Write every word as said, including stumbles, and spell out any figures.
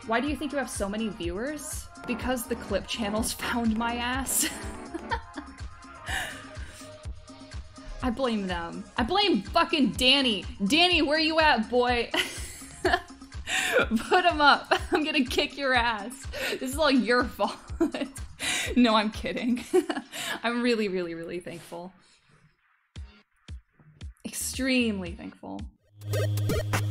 Why do you think you have so many viewers? Because the clip channels found my ass. I blame them. I blame fucking Danny. Danny, where you at, boy? Put him up. I'm gonna kick your ass. This is all your fault. No, I'm kidding. I'm really, really, really thankful. Extremely thankful.